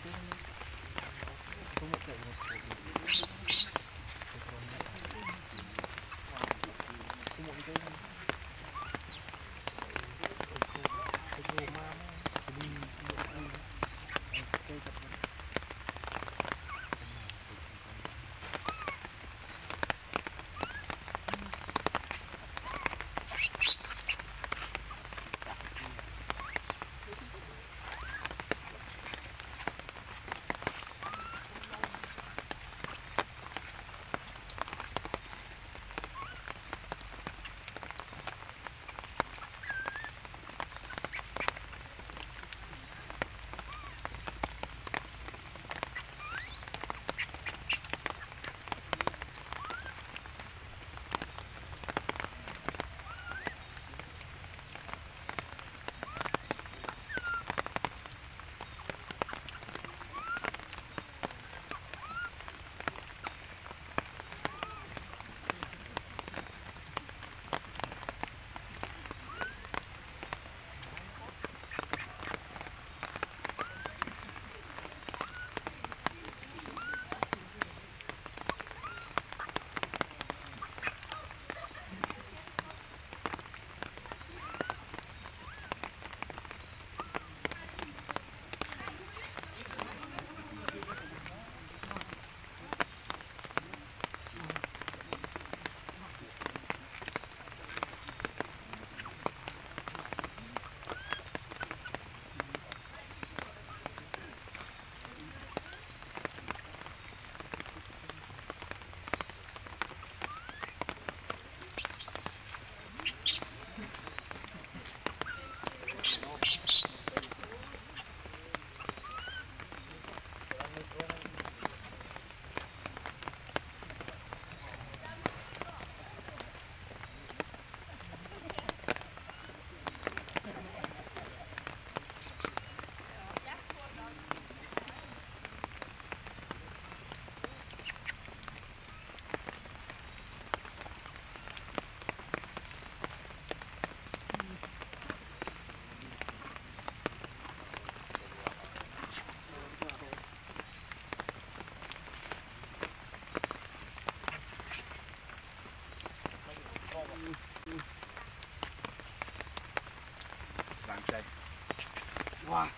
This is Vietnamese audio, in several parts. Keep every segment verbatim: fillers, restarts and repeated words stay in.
Wow.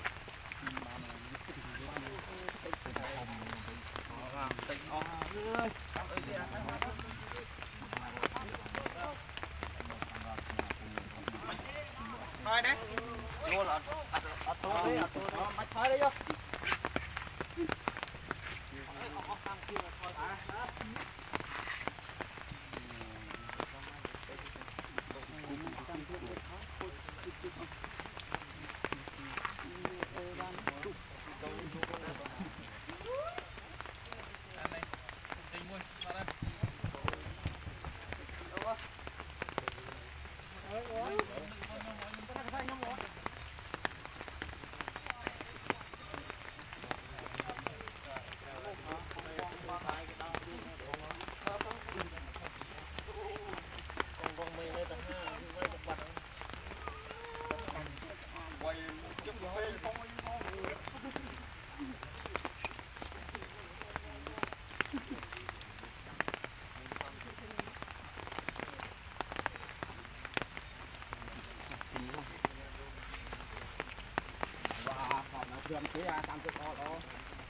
Thôi đấy. Vô là ở tôi đi, ở tôi đi. Mày thôi đi vô. Hãy subscribe cho kênh Ghiền Mì Gõ để không bỏ lỡ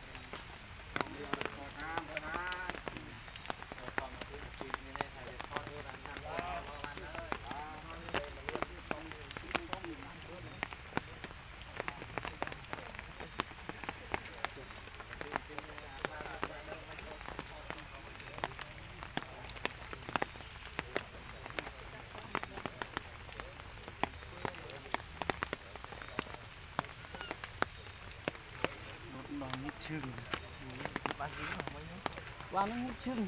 chừng ba nó hút chừng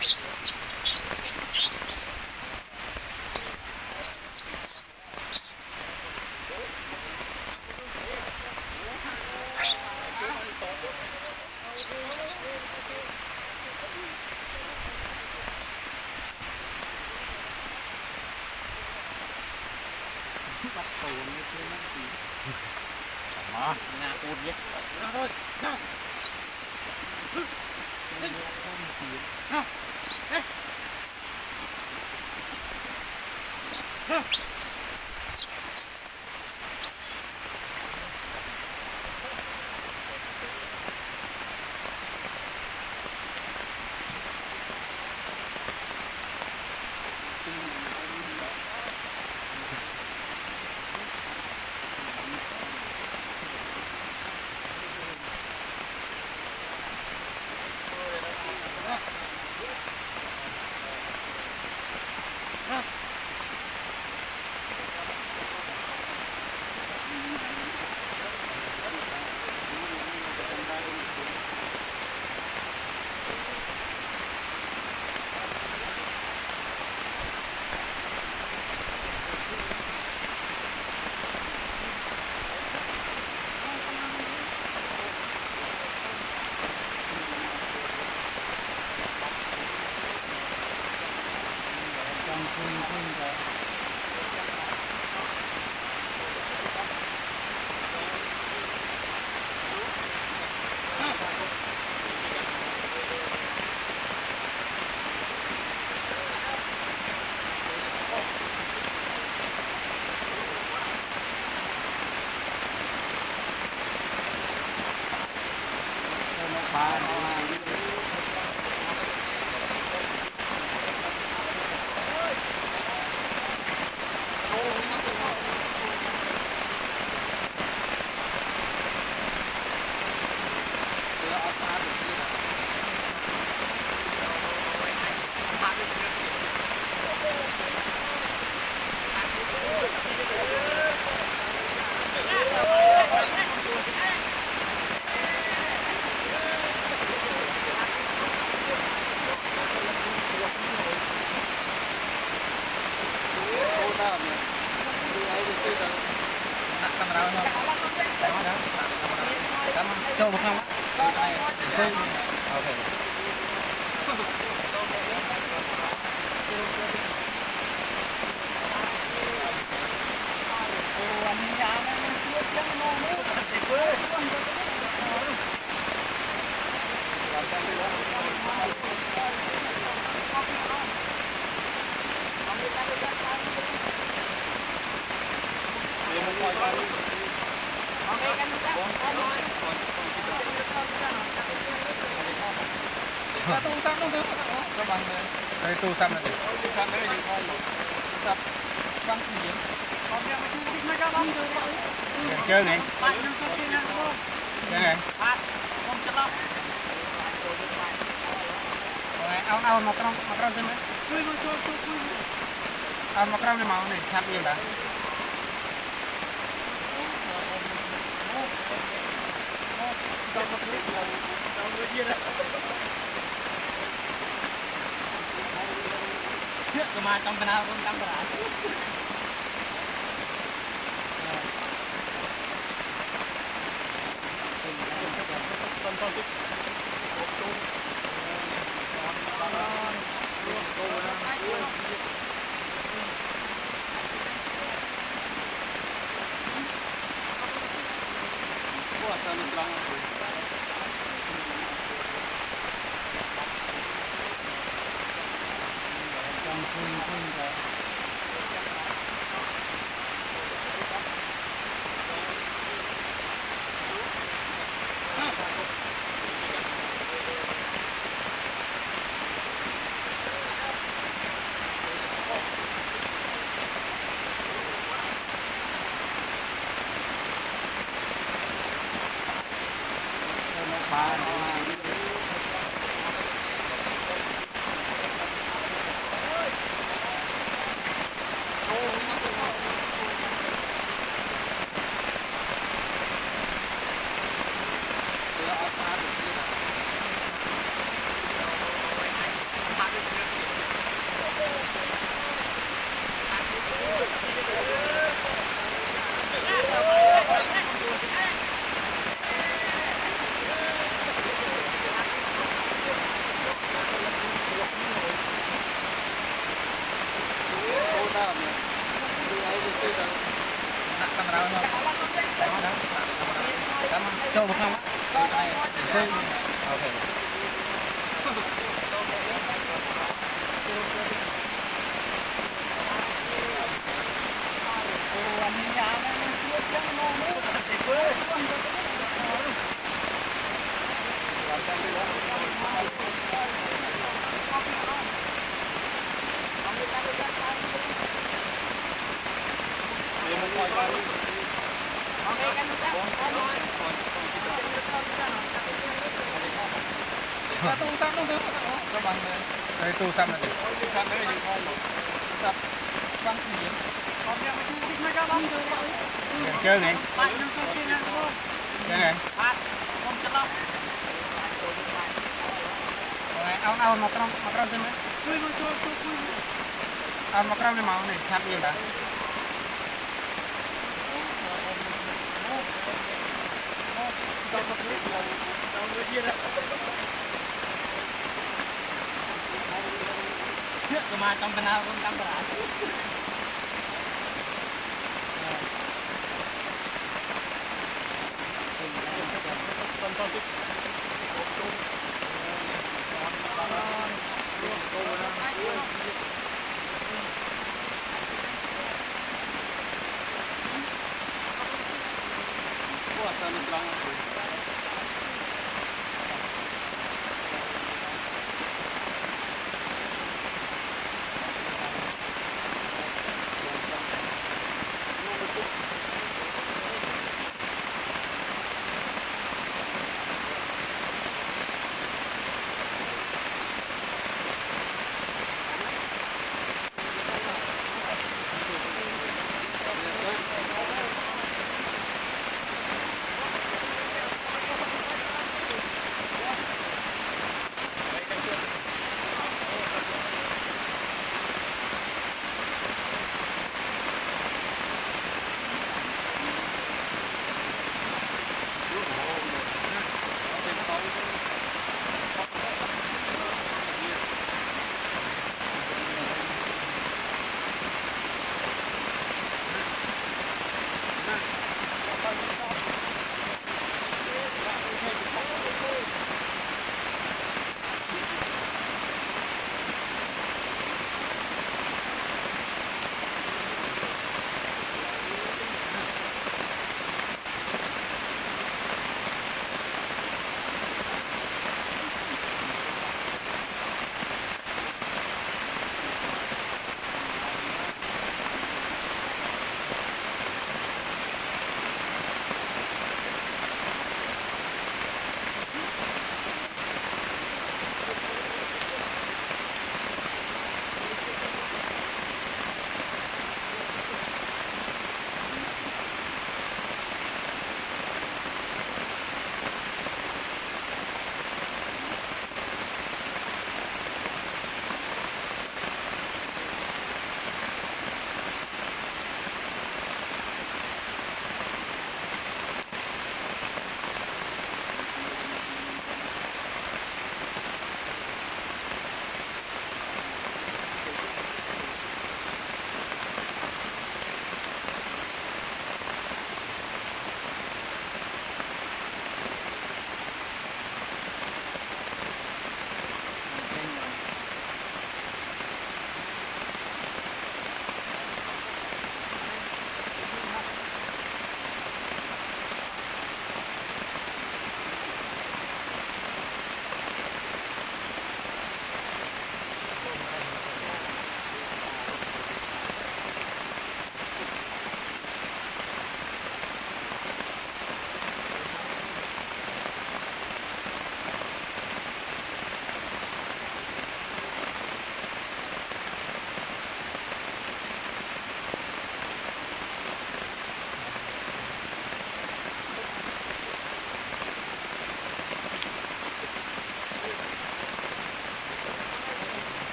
bắt cầu như thế này thì mà nhà cột nhé ra thôi ra ha đấy ha Cho một không? Okay. Tu sắm luôn thôi. Các bạn đây tu sắm này. Tu sắm đấy thì ngon rồi. Sắp sắm gì vậy? Còn giờ mình đi mấy cái lắm rồi. Chơi này. Chơi này. Không chết đâu. Ông ông một con một con thế này. Ông một con này màu này chặt gì đã? Cuma trong kenal pun kamu lah. Puasa ni pelang. Cho một không. Ok. Tu sắm nó các bạn đây tu sắm này tu sắm đây thì ngon rồi sắp băng thuyền còn em mà chưa thích mấy cái băng chơi ngay chơi ngay không chân lắm ao ao một trong một trong thêm mấy ao một trong này màu này sắp như vậy mà trong bên nào cũng trong bên nào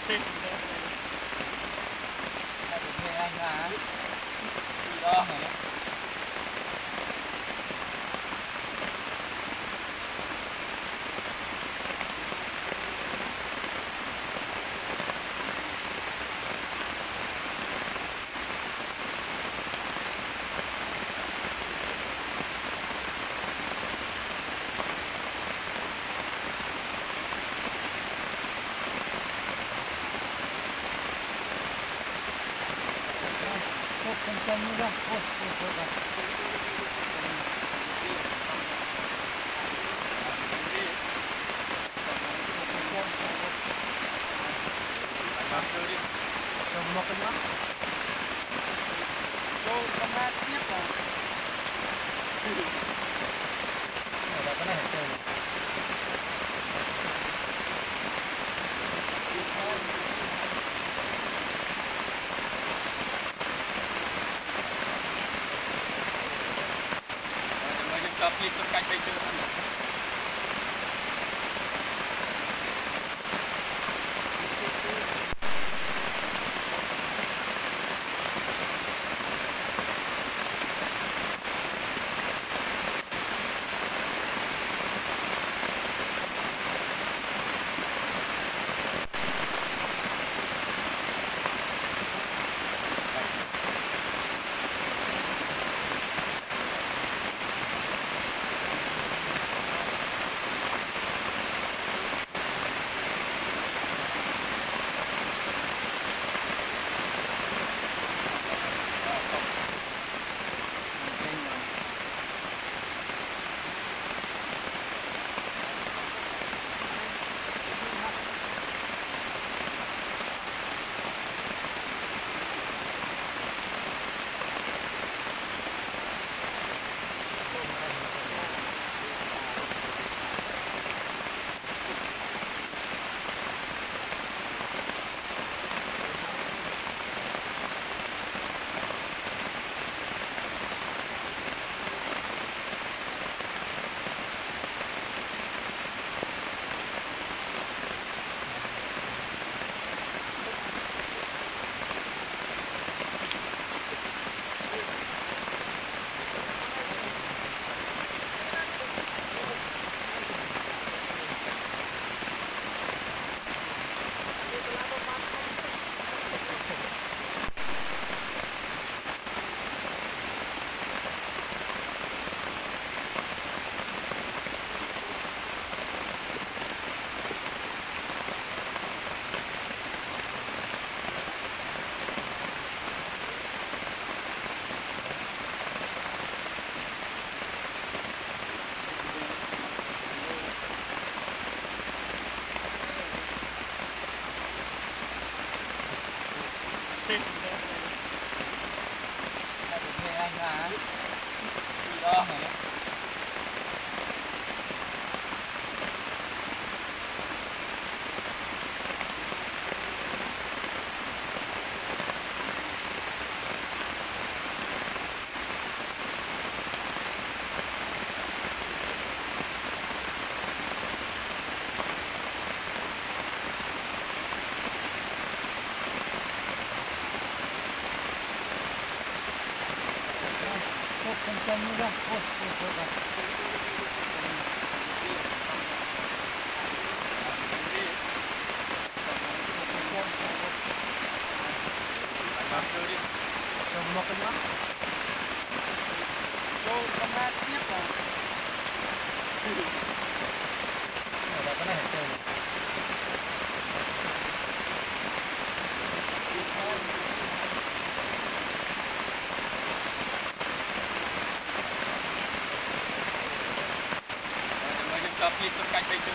anh à đó hả? Không không như ra. Ôi, ôi, ôi, ôi. Rồi một cái nữa. Rồi con ba tiếp rồi. Ở đây cái này chơi. Cặp clip con cạnh đây chưa? Anh à đó hả? Không không như ra. Ôi, ôi, ôi, ôi. Rồi một cái nữa. Rồi con ba tiếp rồi. Ở đây cái này chơi. Cặp clip con cạnh đây chưa?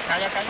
Calla, calla.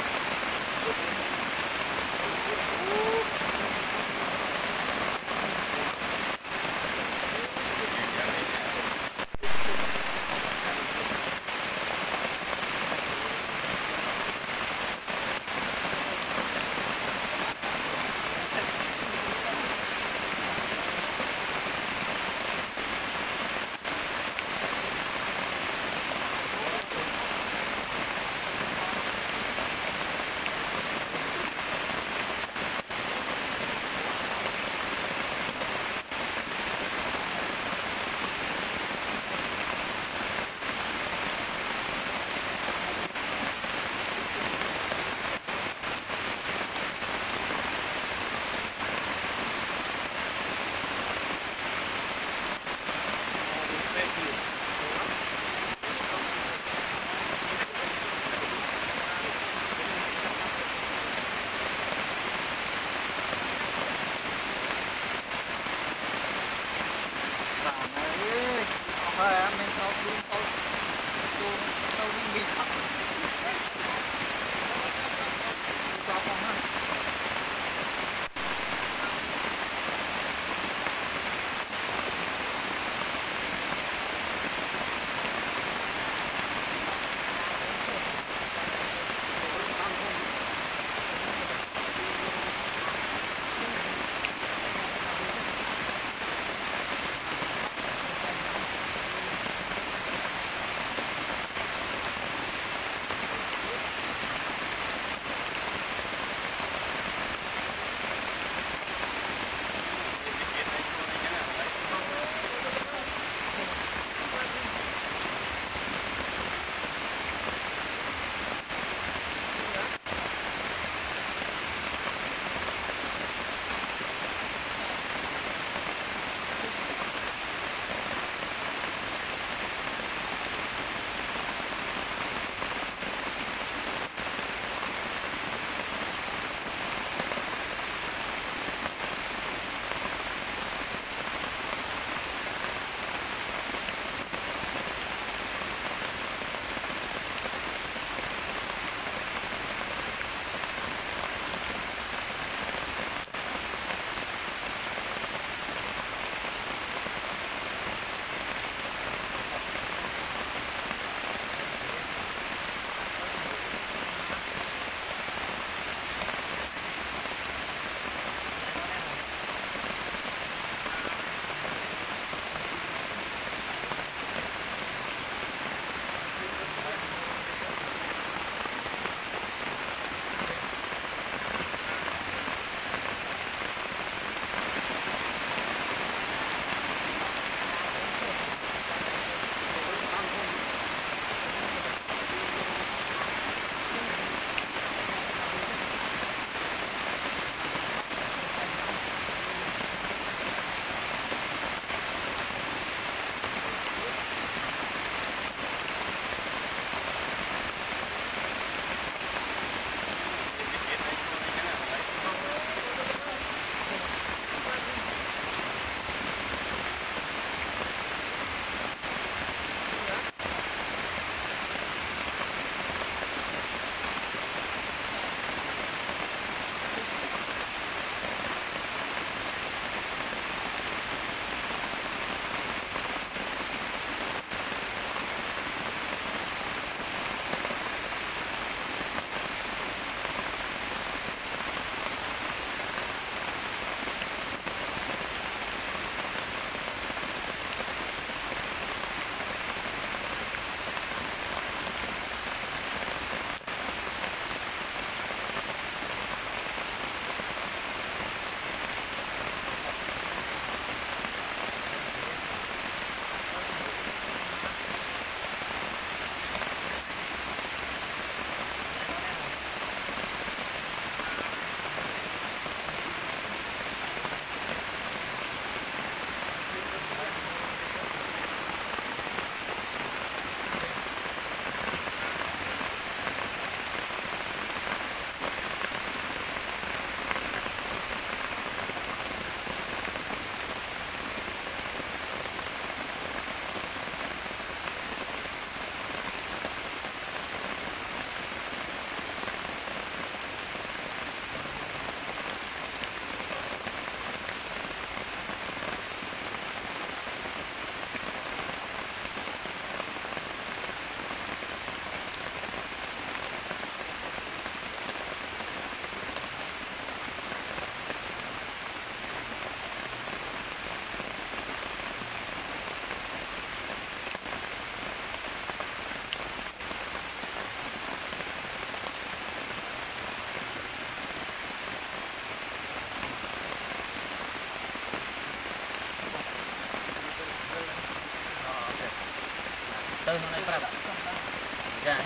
nơi hôm nay prap dạ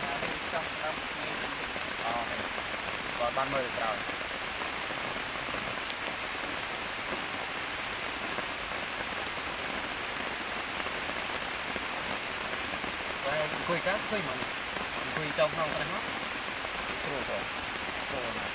có ban mười rồiคุยกันคุยมันคุยจองห้องกันเนาะโอ้โหโอ้โห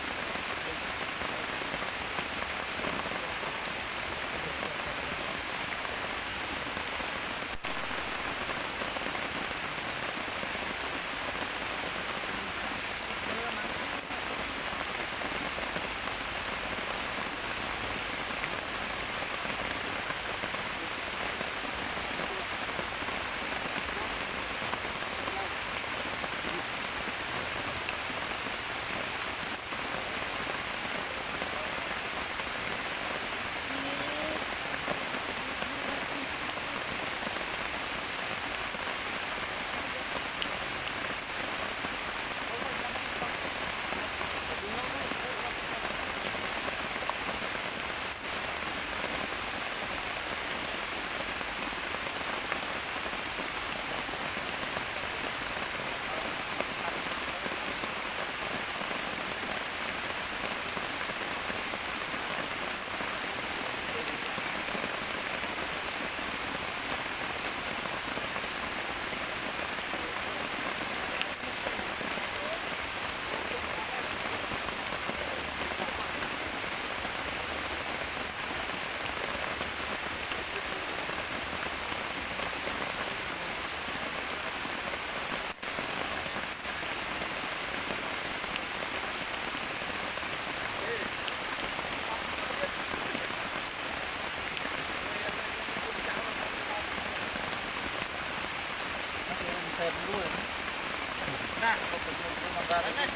thêm luôn nè một một một một ra đây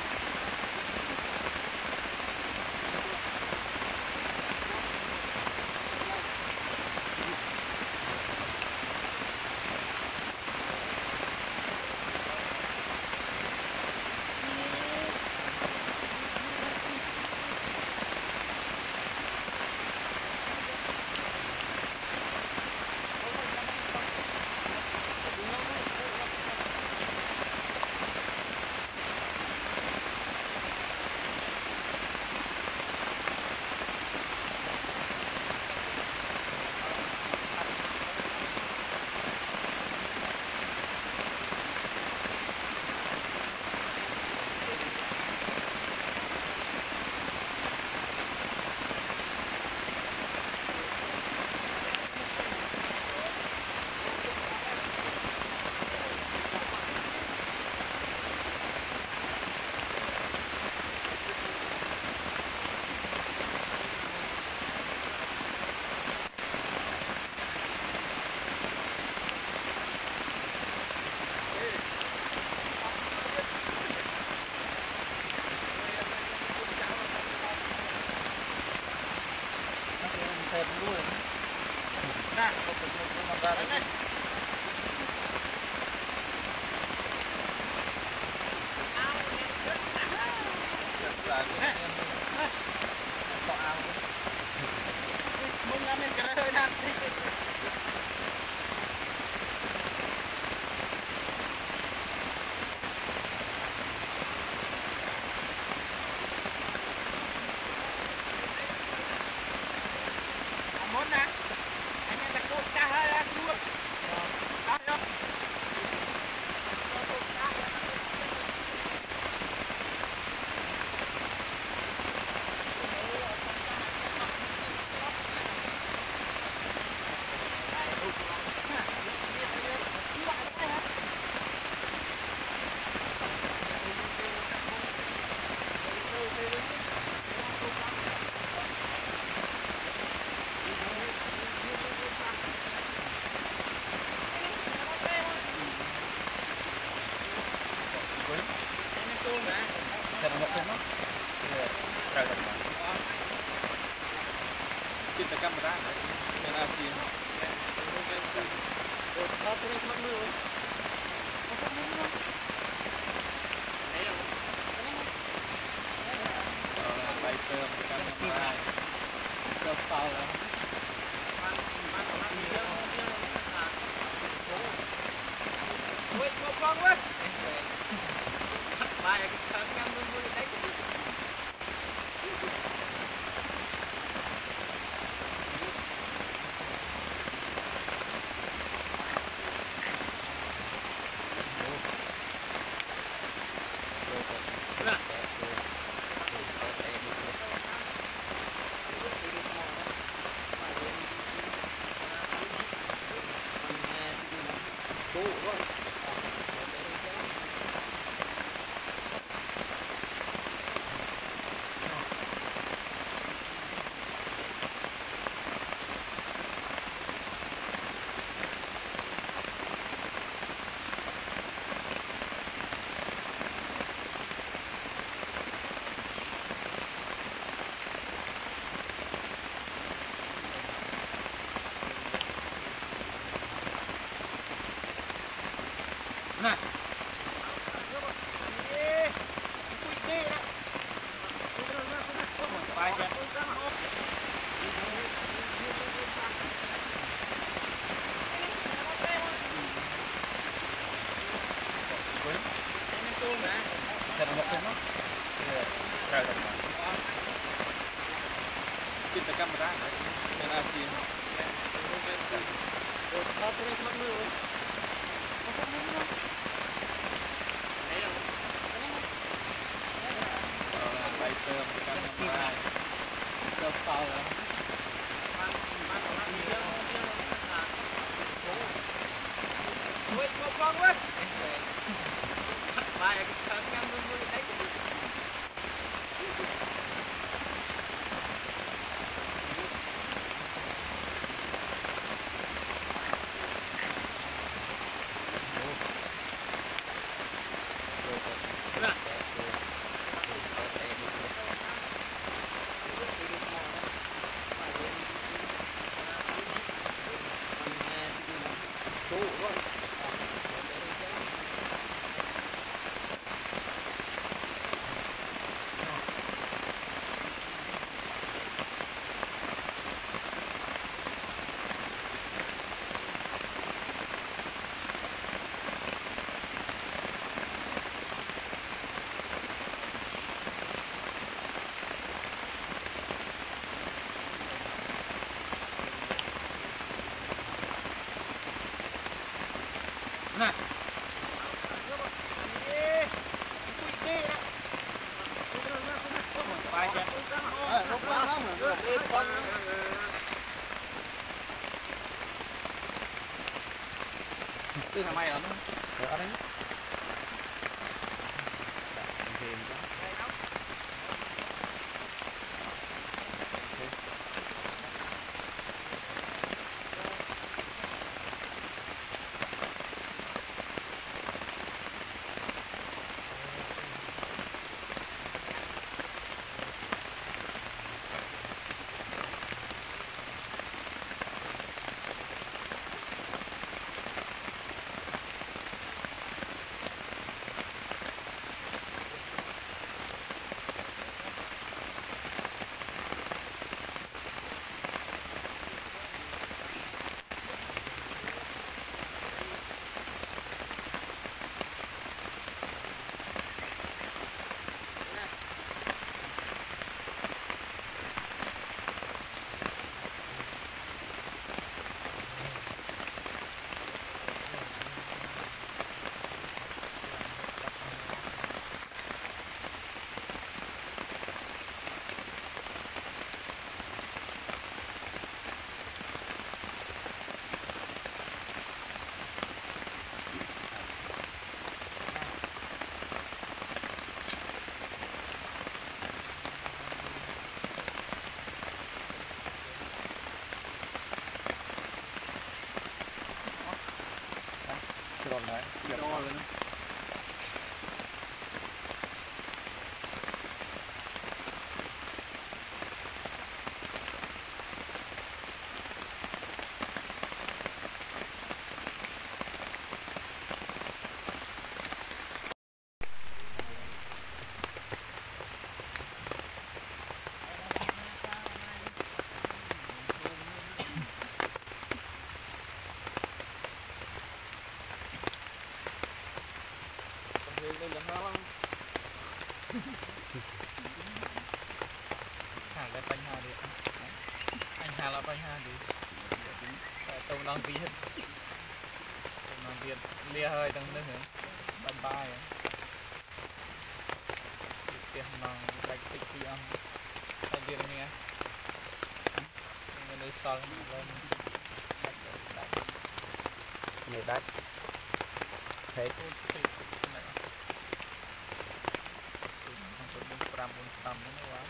thêm luôn nè một một một một ra đây Hãy subscribe cho kênh Ghiền Mì Gõ để không bỏ lỡ những video hấp dẫn kita kamera yang asli lighter kamera kepal Này. Bài kìa. Thật là một cái nó. Trời thật mà. Kinh ta camera này. Nên là gì? Nó cũng không mất nữa. Bay tôm cái camera. Tôm to rồi. Ui, một con quá. Bài cái camera mua đấy. Này. Bài kìa. Ờ, lúc đó nó mà nó đi con. Tư thằng mày ở nó. Ở đấy. hàng lên bánh hà đi anh hà là bánh hà đi tôm đang viết tôm đang viết lia hơi đang nước nữa bye bye tiền bằng gạch tích đi ăn hay viên nghe người son lên người đất thế trăm bốn trăm nữa quá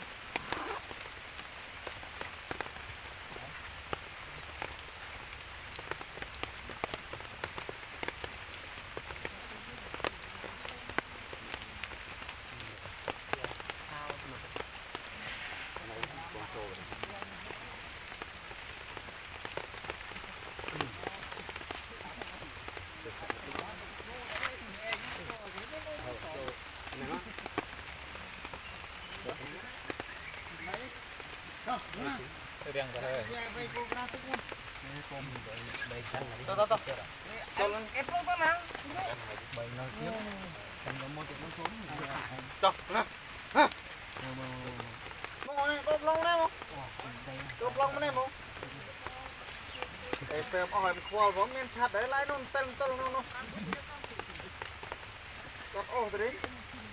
riêng rồi thôi. Tao tao tao. Em không có nào. Bảy nó xíu. Em có mua một số. Chọc nè. Ha. Mong này, đốt lông này không? Đốt lông này không? Để xem ỏi khoa võng men chặt đấy lại nó tên tên nó nó. Đốt ô tới đấy.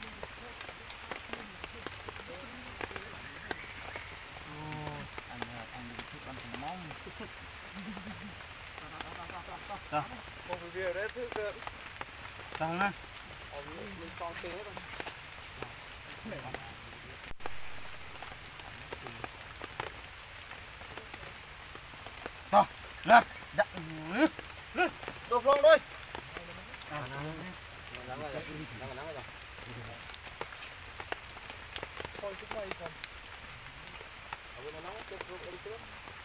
Đó. Không phải việc đấy thứ cơ. Tao nè. Mình còn tiền hết không? Đó. Lên. Dạ. Đột lông thôi. À. Nắng rồi. Nắng rồi, nắng rồi. Thôi chúng mày còn. Ở bên nó nóng chụp chụp đi trước.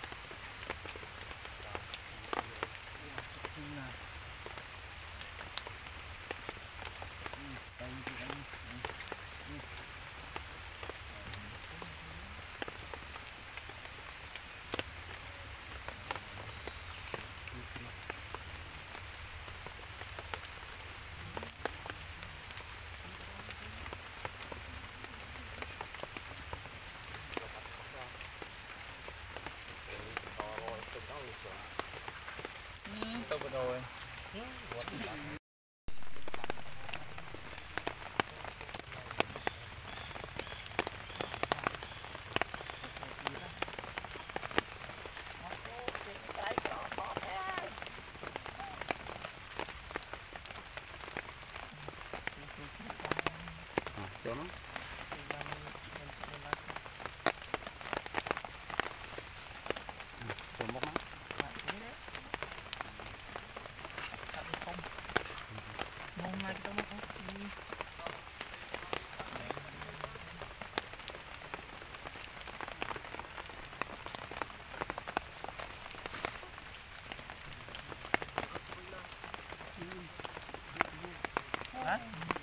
Tôi vừa rồi. Chỗ nó. Chỗ mốc nó. Mông này tao mốc. Hả?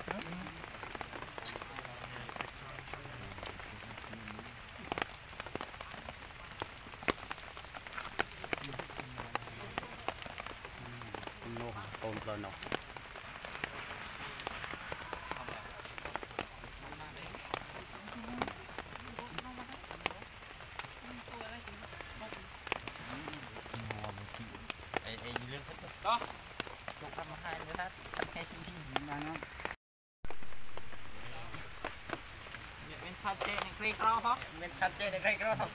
Nô hả? Ôm lên nào. Đó. Chụp hai hai nữa ta. Thành hai chín chín đang không? Mình chặt trên này cây cao không? Mình chặt trên này cây cao không?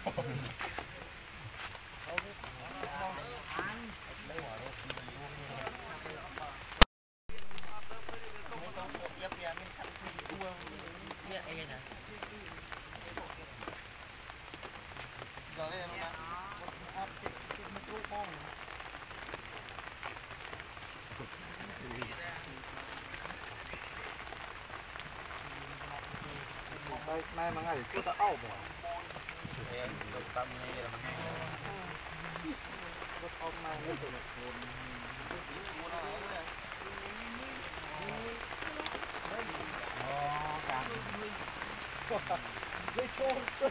Đây, nay mà ngày cứ ta ảo bỏ. Em được tâm này là mình có hôm nay nó được một Ồ, càng lấy con cân.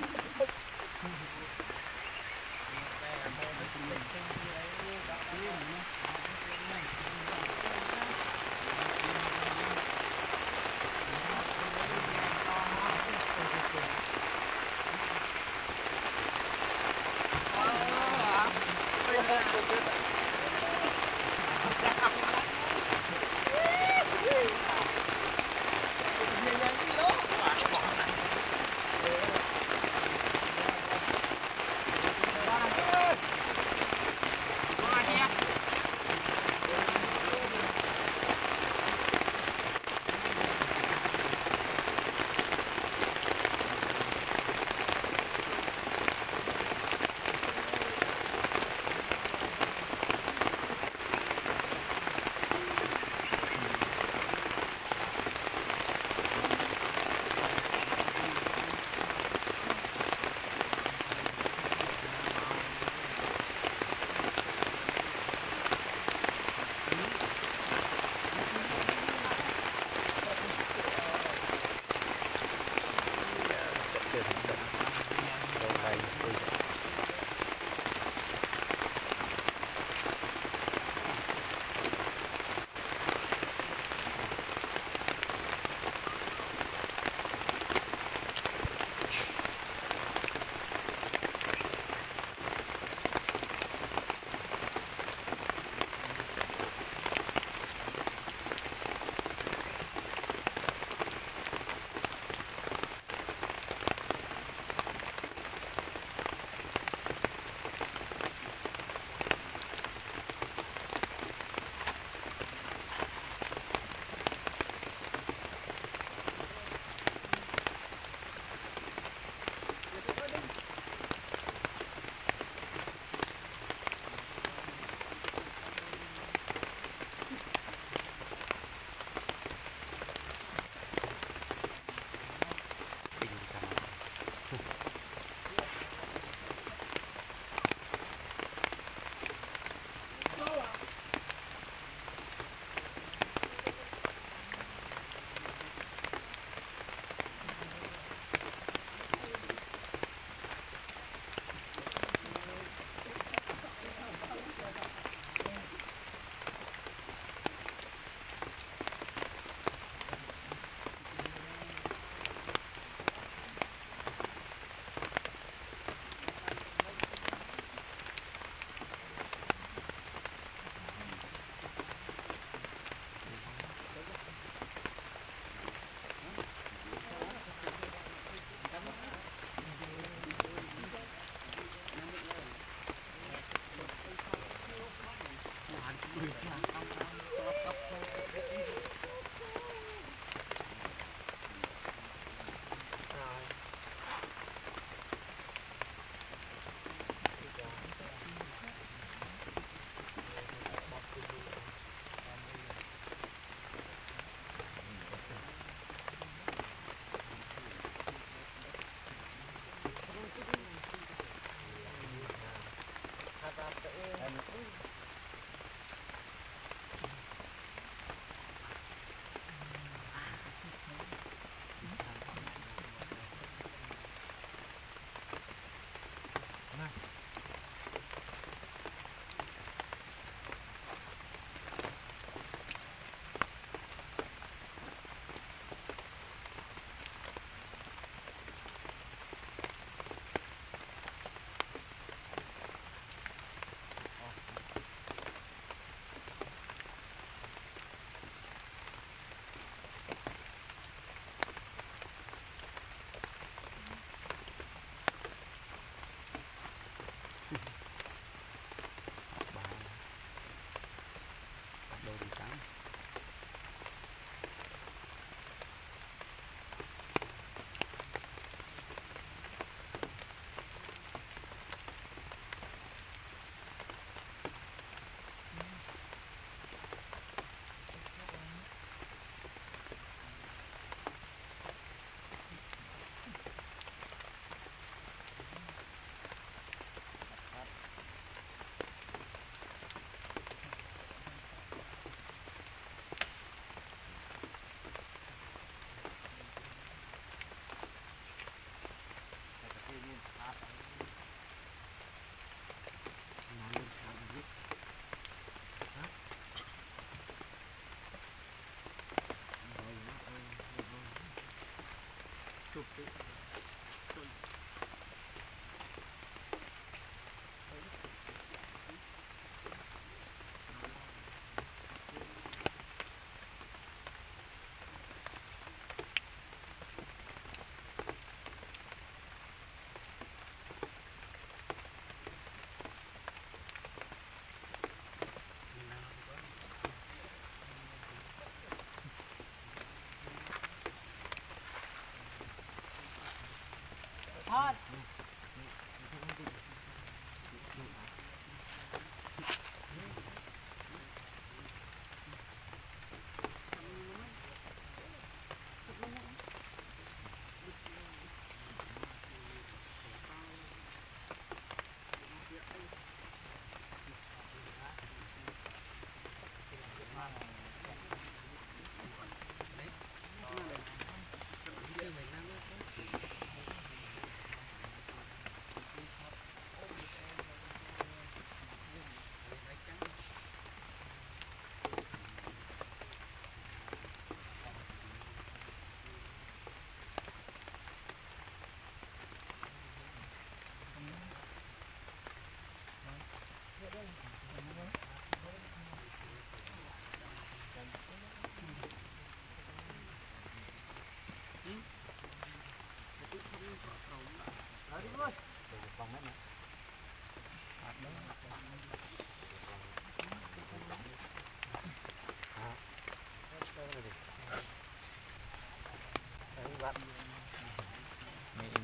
Hãy subscribe cho kênh Ghiền Mì Gõ để không bỏ lỡ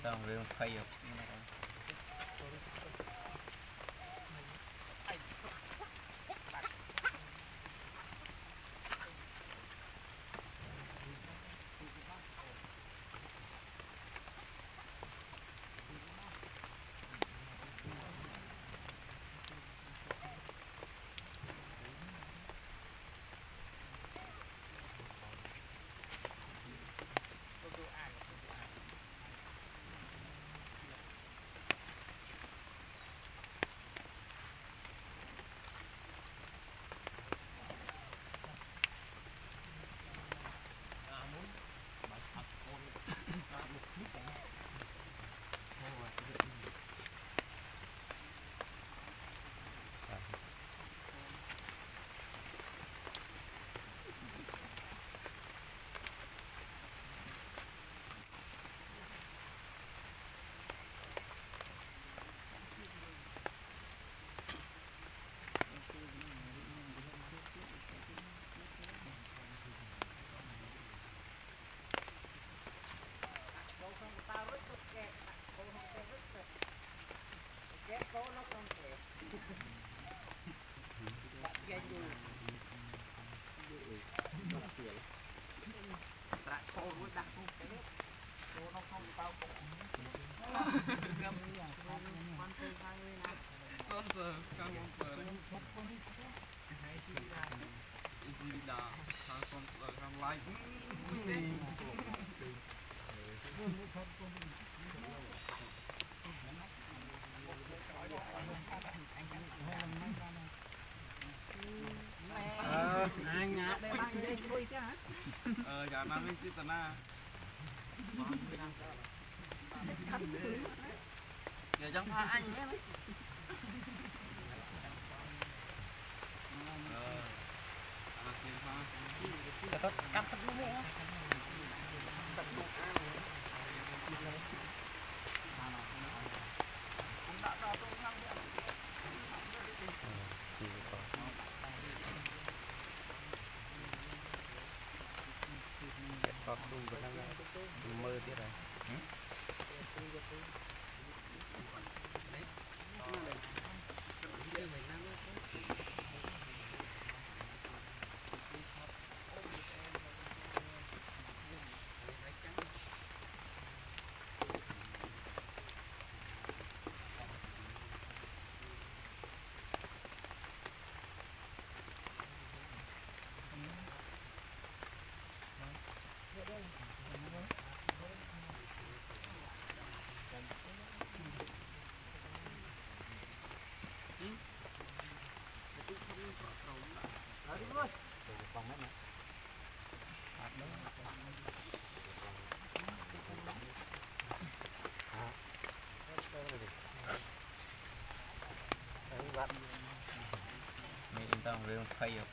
tao riêng phay rồi anh ngã đây bác đây vui chứ hả? Ờ, dạ nó lên chít na. Giờ trong pha anh nhé. Ờ. À, tiền pha. Tốt cắt thật luôn á. có su vẫn đang mơ tiết rồi mình tao riêng phay rồi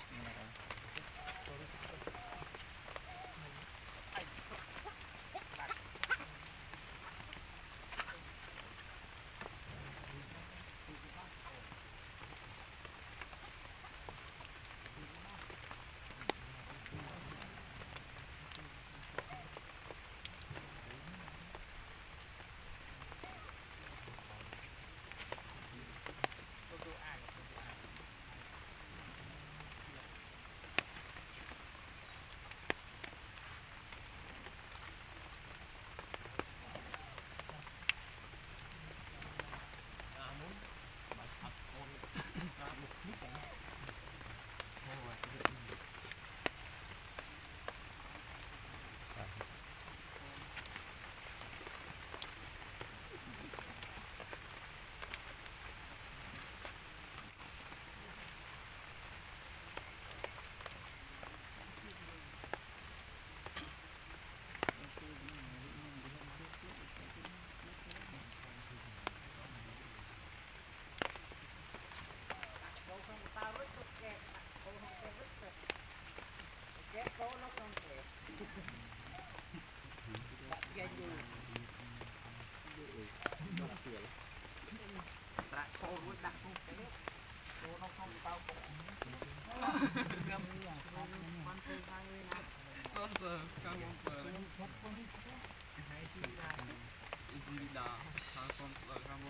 Sponsor, come on,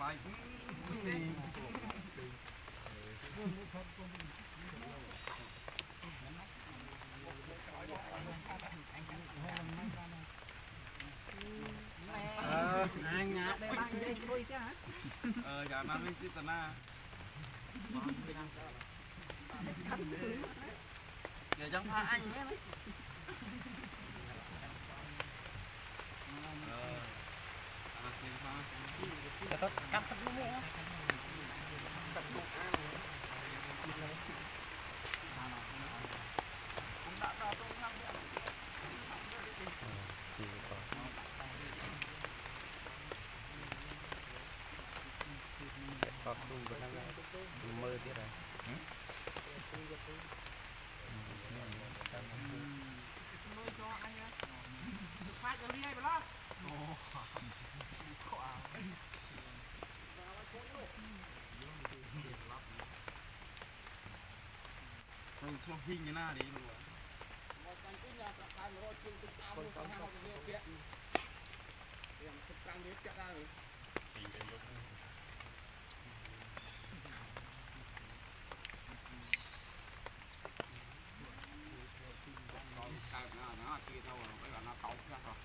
lại anh ngã đây bạn đây đuôi chứ hả? ờ dạ nó mới chít na giờ chẳng pha anh nữa đấy ờ cắt thật luôn á cắt luôn cũng đã ra tôi năm có su của nó mơ tiết rồi Nuôi cho anh á. Phát cho đi hay bà lo. rồi cho hình như nào đi luôn nó chia đâu rồi phải là nó cột ra rồi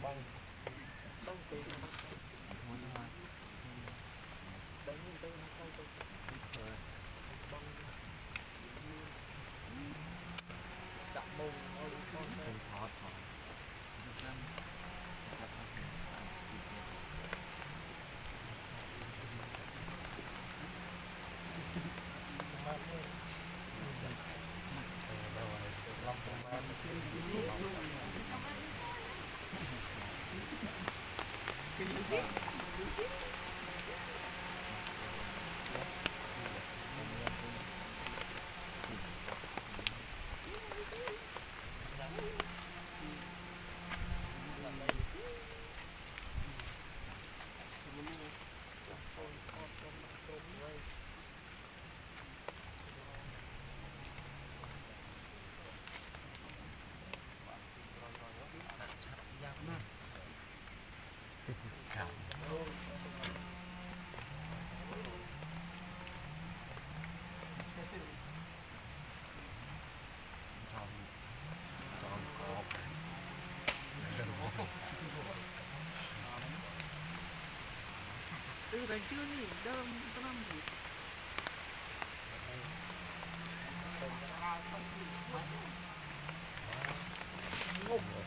từ bên chưa nhỉ đơm có năm gì ngục